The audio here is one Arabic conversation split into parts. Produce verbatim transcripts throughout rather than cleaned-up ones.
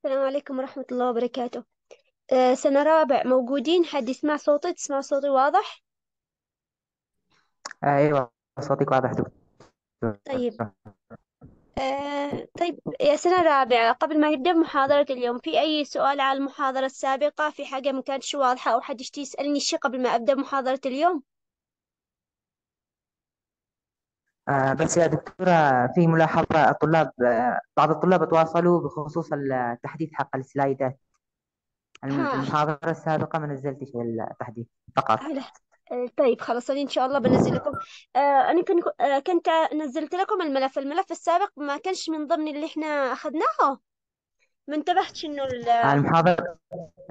السلام عليكم ورحمة الله وبركاته. آه، سنة رابع موجودين، حد يسمع صوتي؟ تسمع صوتي واضح؟ ايوه، صوتك واضح دكتور. طيب. آه، طيب يا سنة رابعة، قبل ما نبدأ محاضرة اليوم، في أي سؤال على المحاضرة السابقة؟ في حاجة ما كانتش واضحة أو حد يشتي يسألني شيء قبل ما أبدأ محاضرة اليوم؟ آه بس يا دكتورة، في ملاحظة الطلاب، آه بعض الطلاب تواصلوا بخصوص التحديث حق السلايدات. الم- ها. المحاضرة السابقة ما نزلتش التحديث فقط. هلا. آه، طيب خلاص، أنا إن شاء الله بنزل لكم. آه، أنا كن- آه، كنت نزلت لكم الملف الملف السابق ما كانش من ضمن اللي إحنا أخذناه. ما انتبهتش إنه آه المحاضرة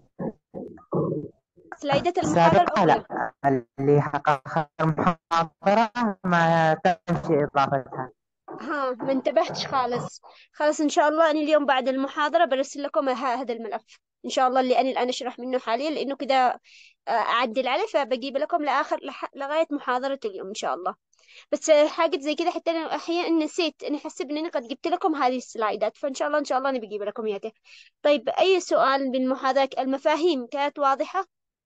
السلايدات المحاضرة السابقة الأولى. لا، اللي حق آخر المحاضرة ما تمش إضافتها. ها، ما انتبهتش خالص. خلاص ان شاء الله، انا اليوم بعد المحاضرة برسل لكم ه- هذا الملف ان شاء الله، اللي انا الان اشرح منه حاليا، لانه كده آه، اعدل عليه، فبجيب لكم لاخر لح- لغاية محاضرة اليوم ان شاء الله. بس آه، حاجة زي كده، حتى انا احيانا نسيت، انا حسب اني قد جبت لكم هذه السلايدات، فان شاء الله ان شاء الله انا بجيب لكم اياها. طيب، اي سؤال بالمحاضرة؟ المفاهيم كانت واضحة؟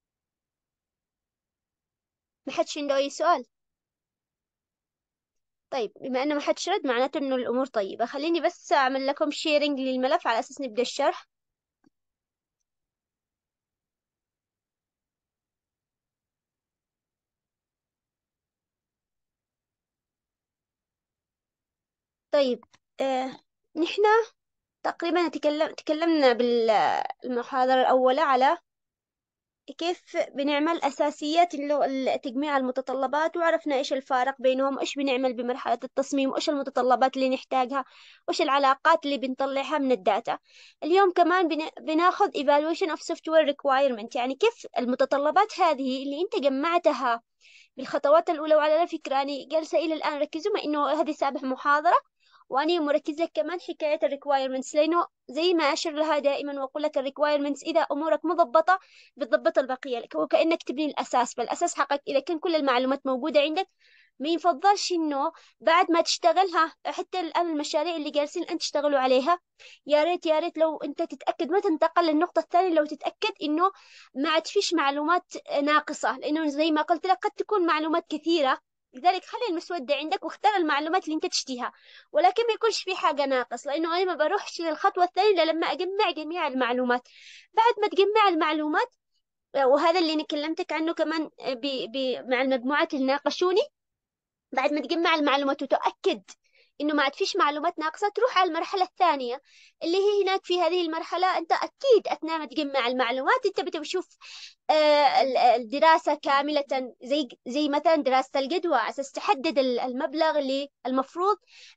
ما حدش عنده اي سؤال؟ طيب، بما انه ما حدش رد، معناته انه الامور طيبة. خليني بس اعمل لكم شيرنج للملف على اساس نبدأ الشرح. طيب. آه نحن تقريبا تكلم تكلمنا بالمحاضرة الأولى على كيف بنعمل أساسيات اللو- تجميع المتطلبات، وعرفنا إيش الفارق بينهم، إيش بنعمل بمرحلة التصميم، وإيش المتطلبات اللي نحتاجها، وإيش العلاقات اللي بنطلعها من الداتا. اليوم كمان بن- بناخذ evaluation of software requirement، يعني كيف المتطلبات هذه اللي أنت جمعتها بالخطوات الأولى. وعلى فكرة أنا جالسة إلى الآن ركزوا، مع إنه هذه سابع محاضرة، وأنا مركزة كمان حكاية ال requirements، لأنه زي ما أشر لها دائما وأقول لك ال requirements إذا أمورك مضبطة بتضبط البقية لك، وكأنك تبني الأساس. فالأساس حقك إذا كان كل المعلومات موجودة عندك، ما يفضلش إنه بعد ما تشتغلها، حتى الآن المشاريع اللي جالسين أنت تشتغلوا عليها، يا ريت يا ريت لو أنت تتأكد ما تنتقل للنقطة الثانية، لو تتأكد إنه ما عاد فيش معلومات ناقصة، لأنه زي ما قلت لك قد تكون معلومات كثيرة. لذلك خلي المسودة عندك واختار المعلومات اللي انت تشتيها، ولكن ما يكونش في حاجة ناقص، لأنه أنا ما بروحش للخطوة الثانية إلا لما أجمع جميع المعلومات. بعد ما تجمع المعلومات، وهذا اللي أنا كلمتك عنه كمان ب... ب... مع المجموعات اللي ناقشوني، بعد ما تجمع المعلومات وتأكد إنه ما عاد فيش معلومات ناقصة، تروح على المرحلة الثانية، اللي هي هناك في هذه المرحلة أنت أكيد أثناء ما تجمع المعلومات أنت بتشوف آه، ال- الدراسة كاملة، زي زي مثلا دراسة الجدوى، على أساس تحدد ال- المبلغ اللي المفروض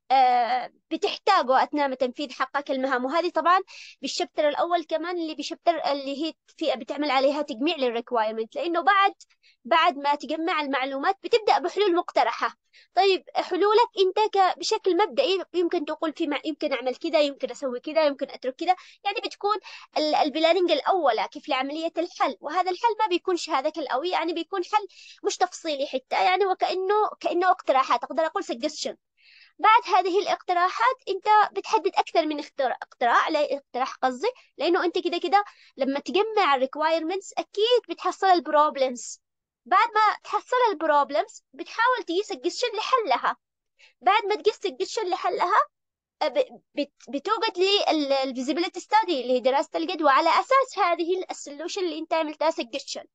آه، بتحتاجه أثناء ما تنفيذ حقك المهام. وهذه طبعا بالشابتر الأول كمان، اللي بشابتر اللي هي في بتعمل عليها تجميع للريكوايرمنت، لأنه بعد بعد ما تجمع المعلومات بتبدأ بحلول مقترحة. طيب، حلولك انت ك- بشكل مبدئي يمكن تقول في مع... يمكن اعمل كذا، يمكن اسوي كذا، يمكن اترك كذا. يعني بتكون ال- البلاننج الاولى كيف لعمليه الحل، وهذا الحل ما بيكونش هذاك القوي، يعني بيكون حل مش تفصيلي حتى، يعني وكانه كانه اقتراحات، اقدر اقول suggestion. بعد هذه الاقتراحات انت بتحدد اكثر من اختراع اقتراع لا اقتراح قصدي، لانه انت كده كده لما تجمع الريكوايرمنتس اكيد بتحصل البروبلمز. بعد ما تحصل البروبلمز بتحاول تقيس الجشن لحلها. بعد ما تقيس الجشن لحلها، أ- ب- بت- بتوجد لي الفيزيبيليتي ستادي اللي هي دراسة الجدوى، على أساس هذه السولوشن اللي أنت عملتها سجشن.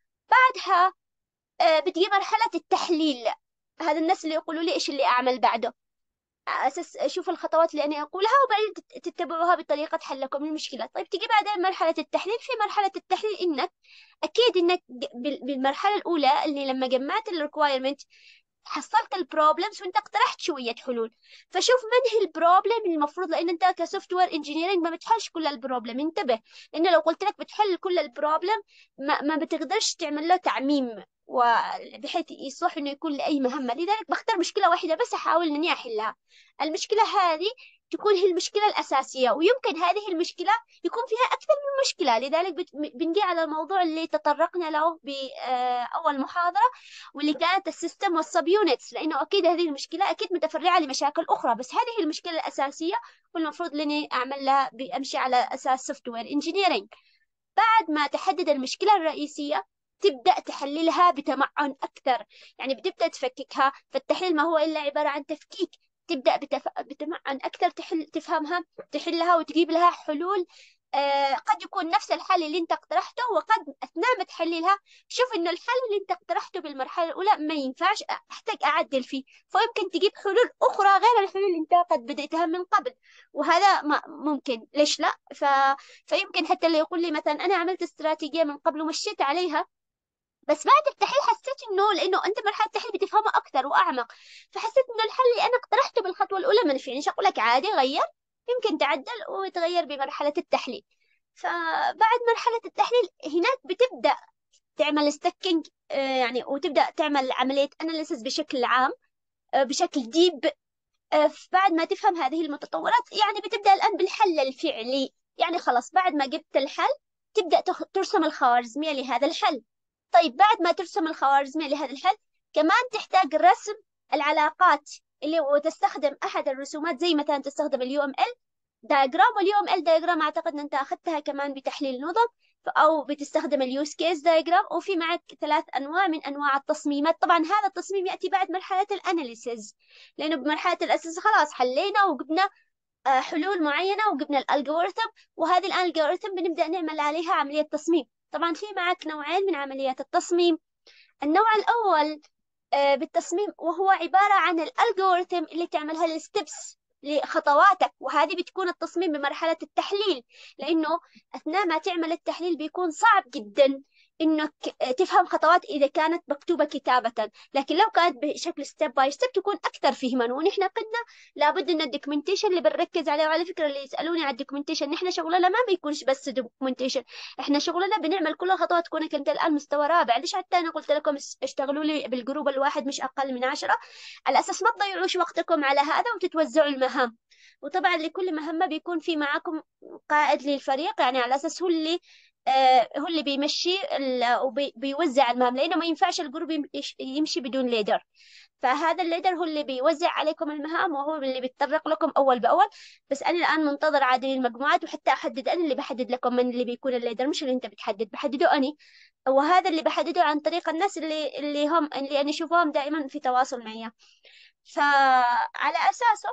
بعدها آه، بتجي مرحلة التحليل. هذا الناس اللي يقولوا لي إيش اللي أعمل بعده، على اساس اشوف الخطوات اللي انا اقولها، وبعدين تت- تتبعوها بطريقه حلكم للمشكله. طيب، تيجي بعدين مرحله التحليل. في مرحله التحليل انك اكيد انك ج- بال- بالمرحله الاولى اللي لما جمعت الريكوايرمنت حصلت البروبلمز وانت اقترحت شويه حلول، فشوف من هي البروبلم المفروض، لان انت كسوفت وير انجينيرنج ما بتحلش كل البروبلم، انتبه. لان لو قلت لك بتحل كل البروبلم، ما, ما بتقدرش تعمل له تعميم، وبحيث يصلح انه يكون لاي مهمه. لذلك بختار مشكله واحده بس احاول اني احلها. المشكله هذه تكون هي المشكلة الأساسية، ويمكن هذه المشكلة يكون فيها أكثر من مشكلة. لذلك بت- بنجي على الموضوع اللي تطرقنا له بأول محاضرة، واللي كانت السيستم والسب يونتس، لأنه أكيد هذه المشكلة أكيد متفرعة لمشاكل أخرى، بس هذه المشكلة الأساسية والمفروض لني أعمل لها بأمشي على أساس سوفت وير انجينيرنج. بعد ما تحدد المشكلة الرئيسية تبدأ تحللها بتمعن أكثر، يعني بتبدأ تفككها. فالتحليل ما هو إلا عبارة عن تفكيك. تبدأ بتف... بتمعن أكثر، تحل تفهمها، تحلها وتجيب لها حلول. آه قد يكون نفس الحل اللي انت اقترحته، وقد أثناء ما تحللها شوف إنه الحل اللي انت اقترحته بالمرحلة الأولى ما ينفعش، أحتاج أعدل فيه، فيمكن تجيب حلول أخرى غير الحلول اللي انت قد بدأتها من قبل. وهذا ما ممكن، ليش لا؟ ف فيمكن حتى اللي يقول لي مثلا انا عملت استراتيجيه من قبل ومشيت عليها، بس بعد التحليل حسيت انه لانه انت مرحله التحليل بتفهمها اكثر واعمق، فحسيت انه الحل اللي انا اقترحته بالخطوه الاولى ما نفعنيش، اقول لك عادي غير، يمكن تعدل ويتغير بمرحله التحليل. فبعد مرحله التحليل هناك بتبدا تعمل ستكينج، يعني وتبدا تعمل عمليه اناليسيس بشكل عام، آه، بشكل ديب. آه، بعد ما تفهم هذه المتطورات يعني بتبدأ الآن بالحل الفعلي. يعني خلاص بعد ما جبت الحل تبدأ تخ- ترسم الخوارزمية لهذا الحل. طيب بعد ما ترسم الخوارزمية لهذا الحل كمان تحتاج رسم العلاقات، اللي وتستخدم أحد الرسومات زي مثلا تستخدم اليو ام ال دايجرام. واليو ام ال دايجرام اعتقد ان انت اخذتها كمان بتحليل نظم، ف- او بتستخدم اليوز كيس دايجرام. وفي معك ثلاث انواع من انواع التصميمات. طبعا هذا التصميم ياتي بعد مرحله الاناليسز، لانه بمرحله الاساس خلاص حلينا وجبنا آه، حلول معينه وجبنا الالجوريثم، وهذه الالجوريثم بنبدا نعمل عليها عمليه تصميم. طبعا في معك نوعين من عمليات التصميم. النوع الاول آه، بالتصميم وهو عبارة عن الالجوريثم اللي تعملها الستبس لخطواتك، وهذه بتكون التصميم بمرحلة التحليل. لأنه أثناء ما تعمل التحليل بيكون صعب جدا إنك تفهم خطوات إذا كانت مكتوبة كتابة، لكن لو كانت بشكل ستيب باي ستيب تكون أكثر فهما. ونحن قلنا لابد إن الدوكيومنتيشن اللي بنركز عليه، وعلى فكرة اللي يسألوني على الدوكيومنتيشن نحن شغلنا ما بيكونش بس دوكيومنتيشن، احنا شغلنا بنعمل كل الخطوات. كونك انت الان مستوى رابع، ليش حتى انا قلت لكم اس- اشتغلوا لي بالجروب الواحد مش اقل من عشرة، على اساس ما تضيعوش وقتكم على هذا وتتوزعوا المهام. وطبعا لكل مهمة بيكون في معاكم قائد للفريق، يعني على اساس هو اللي آه هو اللي بيمشي ال- وبيوزع المهام، لانه ما ينفعش الجروب يمشي يمشي بدون ليدر. فهذا الليدر هو اللي بيوزع عليكم المهام، وهو اللي بيتطرق لكم أول بأول. بس أنا الآن منتظر عادل المجموعات، وحتى أحدد أنا اللي بحدد لكم من اللي بيكون الليدر، مش اللي أنت بتحدد، بحدده أني. وهذا اللي بحدده عن طريق الناس اللي اللي هم اللي أنا أشوفهم دائما في تواصل معي. فعلى أساسه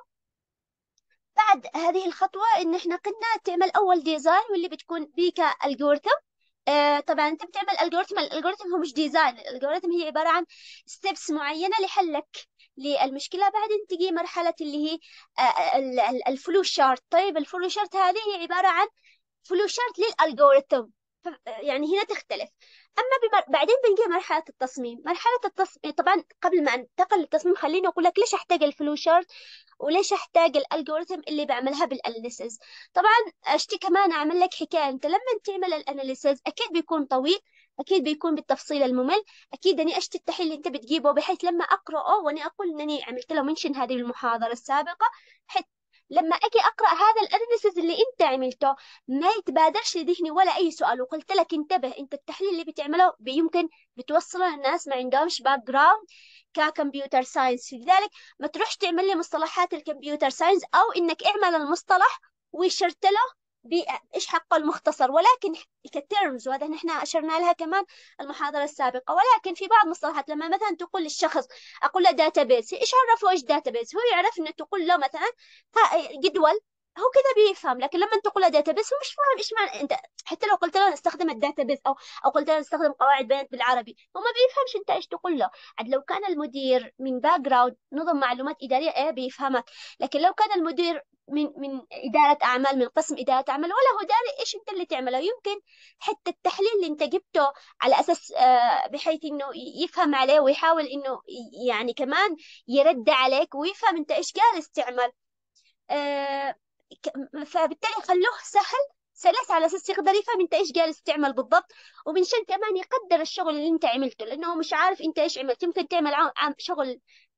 بعد هذه الخطوة إن إحنا قلنا تعمل أول ديزاين، واللي بتكون بيك الجورثم. آه طبعا انت بتعمل الجوريثم. الالجوريثم هو مش ديزاين، الالجوريثم هي عباره عن ستيبس معينه لحلك للمشكله. بعدين تجي مرحله اللي هي آه ال- ال- الفلو شارت. طيب الفلو شارت هذه هي عباره عن فلو شارت للالجوريثم، ف- يعني هنا تختلف. اما بمر... بعدين بنجي مرحله التصميم. مرحله التصميم طبعا قبل ما انتقل للتصميم خليني اقول لك ليش احتاج الفلو شارت، وليش احتاج الالجوريثم اللي بعملها بالاناليسز. طبعا اشتي كمان اعمل لك حكايه، انت لما تعمل الاناليسز اكيد بيكون طويل، اكيد بيكون بالتفصيل الممل. اكيد اني اشتي التحليل اللي انت بتجيبه بحيث لما اقراه، وانا اقول انني عملت له منشن هذه المحاضره السابقه، بحيث لما اجي اقرا هذا الاناليسز اللي انت عملته ما يتبادرش لذهني ولا اي سؤال. وقلت لك انتبه، انت التحليل اللي بتعمله يمكن بتوصله للناس ما عندهمش باك جراوند ككمبيوتر ساينس، لذلك ما تروحش تعمل لي مصطلحات الكمبيوتر ساينس، او انك اعمل المصطلح وشرت له بايش حقه المختصر، ولكن كتيرمز، وهذا نحن اشرنا لها كمان المحاضره السابقه. ولكن في بعض المصطلحات لما مثلا تقول للشخص، اقول له داتابيز، ايش عرفه ايش داتابيز؟ هو يعرف انه تقول له مثلا ها جدول، هو كذا بيفهم. لكن لما تقول له داتابيز هو مش فاهم ايش معنى انت. حتى لو قلت له نستخدم الداتابيز او او قلت له نستخدم قواعد بيانات بالعربي، هو ما بيفهمش انت ايش تقول له. عاد لو كان المدير من باك جراوند نظم معلومات إدارية ايه بيفهمك، لكن لو كان المدير من من إدارة أعمال، من قسم إدارة أعمال، ولا هو داري إيش أنت اللي تعمله، يمكن حتى التحليل اللي أنت جبته على أساس آه، بحيث إنه يفهم عليه ويحاول إنه ي- يعني كمان يرد عليك ويفهم أنت إيش جالس تعمل. آه، ك- فبالتالي خلوه سهل سلس على اساس يقدر يفهم انت ايش جالس تعمل بالضبط، ومنشان كمان يقدر الشغل اللي انت عملته، لانه هو مش عارف انت ايش عملت. يمكن تعمل عام عام شغل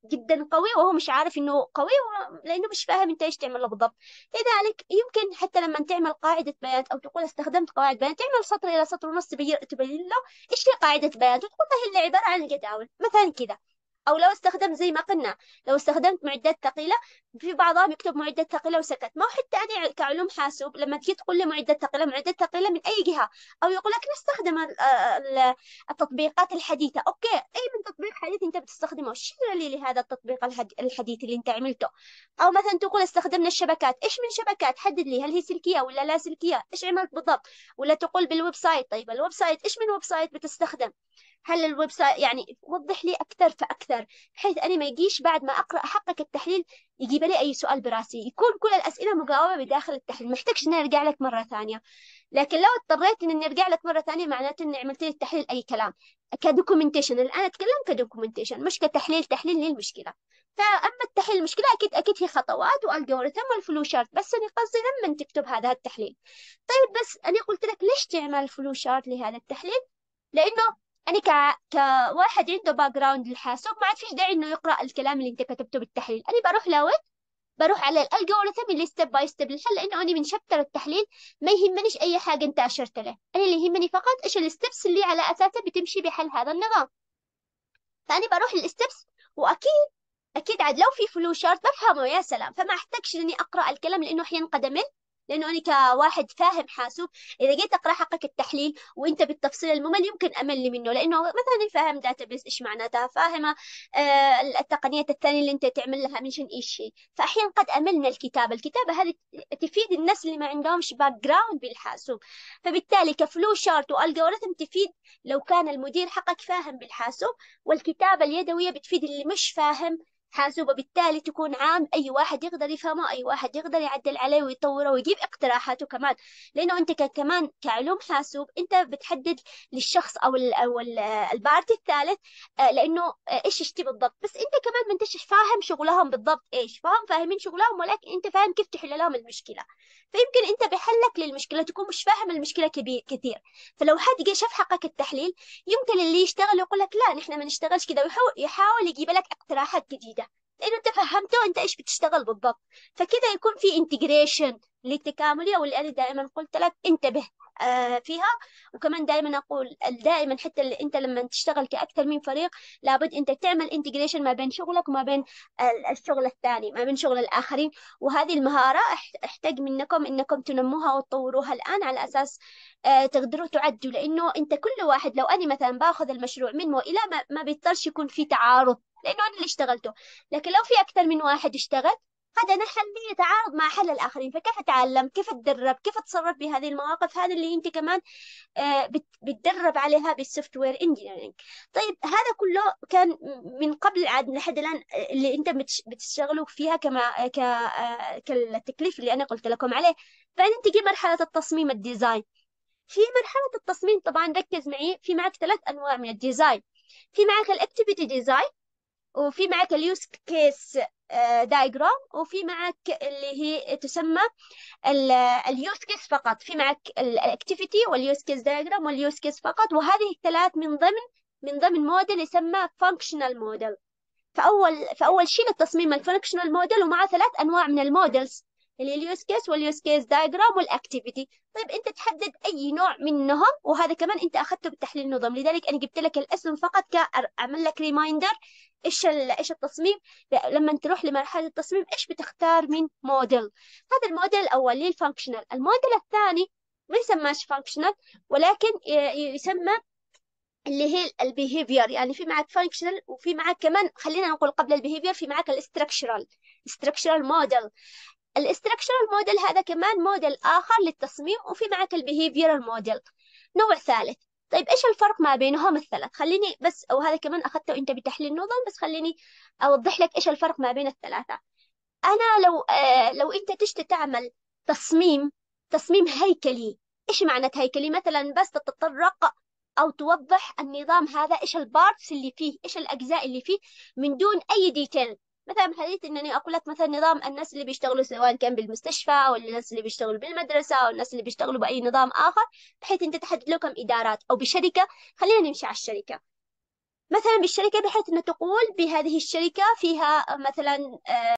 جدا قوي وهو مش عارف انه قوي، و- لانه مش فاهم انت ايش تعمل له بالضبط. لذلك يمكن حتى لما تعمل قاعدة بيانات او تقول استخدمت قواعد بيانات، تعمل سطر الى سطر ونص تبين تبين له ايش هي قاعدة بيانات، وتقول له هي اللي عبارة عن جداول مثلا كذا. او لو استخدمت زي ما قلنا، لو استخدمت معدات ثقيلة، في بعضهم يكتب معدات ثقيلة وسكت. ما هو حتى انا كعلوم حاسوب لما تجي تقول لي معدات ثقيلة، معدات ثقيلة من اي جهة؟ او يقول لك نستخدم ال- ال- التطبيقات الحديثة. اوكي، اي من تطبيق حديث انت بتستخدمه، شير لي لهذا التطبيق الحد- الحديث اللي انت عملته. او مثلا تقول استخدمنا الشبكات، ايش من شبكات؟ حدد لي، هل هي سلكية ولا لا سلكية؟ ايش عملت بالضبط؟ ولا تقول بالويب سايت، طيب الويب سايت ايش من ويب سايت بتستخدم؟ هل الويب سايت يعني وضح لي اكثر فاكثر، بحيث انا ما يجيش بعد ما اقرا احقق التحليل يجيب لي اي سؤال براسي، يكون كل الاسئله مجاوبه بداخل التحليل، ما احتاجش اني ارجع لك مره ثانيه. لكن لو اضطريت اني ارجع لك مره ثانيه، معناته اني عملت لي التحليل اي كلام. كدوكيومنتيشن الان اتكلم كدوكيومنتيشن، مش كتحليل تحليل للمشكله. فاما التحليل المشكله اكيد اكيد هي خطوات والجوريثم والفلو شارت، بس انا قصدي لما تكتب هذا التحليل. طيب بس انا قلت لك ليش تعمل فلو شارت لهذا التحليل؟ لانه انا ك... كواحد عنده باك جراوند للحاسوب، ما عاد فيش داعي انه يقرا الكلام اللي انت كتبته بالتحليل. انا بروح لوين؟ بروح على الالجوريثم اللي ستيب باي ستيب للحل، لانه انا من شابتر التحليل ما يهمنيش اي حاجه انت اشرت له، انا اللي يهمني فقط ايش الستبس اللي على اساسها بتمشي بحل هذا النظام. فانا بروح للستبس، واكيد اكيد عاد لو في فلو شارت بفهمه يا سلام، فما احتاجش اني اقرا الكلام لانه حينقدم منه. لانه انا كواحد فاهم حاسوب، اذا جيت اقرا حقك التحليل وانت بالتفصيل الممل يمكن امل منه، لانه مثلا فاهم داتابيس ايش معناتها، فاهمه آه التقنيات الثانيه اللي انت تعمل لها منشن ايش شيء. فاحيانا قد امل من الكتابه، الكتابه هذه تفيد الناس اللي ما عندهمش باك جراوند بالحاسوب. فبالتالي كفلو شارت والجوريثم تفيد لو كان المدير حقك فاهم بالحاسوب، والكتابه اليدويه بتفيد اللي مش فاهم حاسوب، وبالتالي تكون عام أي واحد يقدر يفهمه، أي واحد يقدر يعدل عليه ويطوره ويجيب اقتراحاته كمان. لأنه أنت ك- كمان كعلوم حاسوب أنت بتحدد للشخص أو ال أو ال البارتي الثالث، آه، لأنه آه، إيش يشتي بالضبط. بس أنت كمان ما أنتش فاهم شغلهم بالضبط إيش، فهم فاهمين شغلهم ولكن أنت فاهم كيف تحل لهم المشكلة. فيمكن أنت بحلك للمشكلة تكون مش فاهم المشكلة كبير كثير. فلو حد جه شاف حقك التحليل، يمكن اللي يشتغل يقول لك لا نحن ما نشتغلش كده، ويحاول يحاول يجيب لك اقتراحات جديدة، لانه انت فهمته انت ايش بتشتغل بالضبط. فكده يكون في انتجريشن للتكامليه، واللي انا دائما قلت لك انتبه آه فيها. وكمان دائما اقول دائما حتى اللي انت لما تشتغل كاكثر من فريق، لابد انت تعمل انتجريشن ما بين شغلك وما بين ال- الشغل الثاني، ما بين شغل الاخرين. وهذه المهاره اح- احتاج منكم انكم تنموها وتطوروها الان، على اساس آه تقدروا تعدوا. لانه انت كل واحد، لو انا مثلا باخذ المشروع من والى، ما, ما بيضطرش يكون في تعارض لانه انا اللي اشتغلته. لكن لو في أكثر من واحد اشتغل، قد أنا حلي يتعارض مع حل الآخرين. فكيف أتعلم، كيف أتدرب، كيف أتصرف بهذه المواقف؟ هذا اللي أنت كمان آه، بت- بتدرب عليها بالسوفت وير انجينيرنج. طيب هذا كله كان من قبل عاد لحد الآن، آه، اللي أنت بتش- بتشتغلوا فيها كما آه، ك آه، كالتكليف اللي أنا قلت لكم عليه. بعدين تجي مرحلة التصميم الديزاين. في مرحلة التصميم طبعا ركز معي، في معك ثلاث أنواع من الديزاين. في معك الاكتيفيتي ديزاين، وفي معك اليوز كيس دايجرام، وفي معك اللي هي تسمى اليوز كيس فقط. في معك الاكتيفيتي واليوز كيس دايجرام واليوز كيس فقط، وهذه الثلاث من ضمن من ضمن موديل يسمى فانكشنال موديل. فأول فأول شيء للتصميم الفانكشنال موديل، ومع ثلاث أنواع من المودلز اللي هي اليوز كيس واليوز كيس دايجرام والاكتيفيتي. طيب انت تحدد اي نوع منهم، وهذا كمان انت اخذته بالتحليل النظام، لذلك انا جبت لك الاسم فقط كاعمل لك ريمايندر ايش ال- ايش التصميم. لما تروح لمرحله التصميم ايش بتختار من موديل. هذا الموديل الاول للفانكشنال. الموديل الثاني ما يسماش فانكشنال، ولكن ي- يسمى اللي هي البيهيفير. يعني في معك فانكشنال، وفي معك كمان خلينا نقول قبل البيهيفير في معك الاستراكشرال استراكشرال موديل. الاستراكشرال موديل هذا كمان موديل آخر للتصميم، وفي معك البيهيفيرال موديل نوع ثالث. طيب ايش الفرق ما بينهم الثلاث؟ خليني بس، وهذا كمان اخذته انت بتحليل نظام، بس خليني اوضح لك ايش الفرق ما بين الثلاثه. انا لو آه لو انت تشتي تعمل تصميم تصميم هيكلي. ايش معنى هيكلي؟ مثلا بس تتطرق او توضح النظام هذا ايش البارتس اللي فيه، ايش الاجزاء اللي فيه، من دون اي ديتيل. مثلا حديث انني اقول لك مثلا نظام الناس اللي بيشتغلوا سواء كان بالمستشفى، ولا الناس اللي بيشتغلوا بالمدرسه، او الناس اللي بيشتغلوا باي نظام اخر، بحيث انت تحدد له كم ادارات، او بشركه. خلينا نمشي على الشركه. مثلا بالشركة، بحيث أن تقول بهذه الشركة فيها مثلا